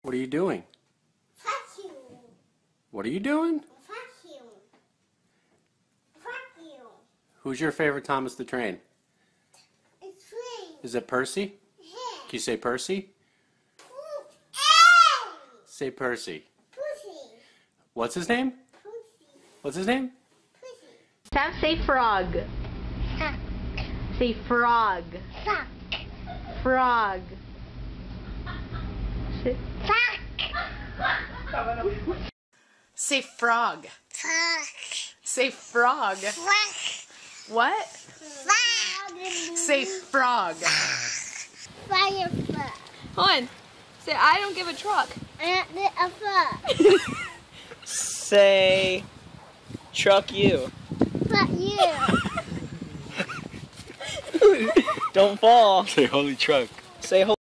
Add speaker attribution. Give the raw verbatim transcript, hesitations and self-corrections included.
Speaker 1: What are you doing?
Speaker 2: Vacuum.
Speaker 1: What are you doing?
Speaker 2: Vacuum. Vacuum.
Speaker 1: Who's your favorite Thomas the Train?
Speaker 2: It's free.
Speaker 1: Is it Percy?
Speaker 2: Yeah.
Speaker 1: Can you say Percy?
Speaker 2: Hey!
Speaker 1: Say Percy.
Speaker 2: Pussy.
Speaker 1: What's his name?
Speaker 2: Pussy.
Speaker 1: What's his name?
Speaker 2: Pussy.
Speaker 3: Sam, say frog.
Speaker 2: Fuck.
Speaker 3: Say frog.
Speaker 2: Fuck.
Speaker 3: Frog. Say
Speaker 2: Fuck.
Speaker 4: Say frog.
Speaker 2: Fuck.
Speaker 4: Say frog.
Speaker 2: Fuck.
Speaker 4: What?
Speaker 2: Fuck.
Speaker 4: Say frog.
Speaker 2: Fire fuck.
Speaker 5: Hold on. Say, I don't give a truck.
Speaker 2: And a fuck.
Speaker 6: Say, truck you.
Speaker 2: Fuck you.
Speaker 6: Don't fall.
Speaker 7: Say holy truck.
Speaker 6: Say,